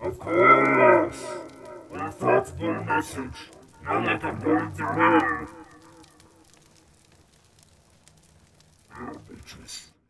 Of course! A thoughtful message. Now that I'm going to know. Now, bitches.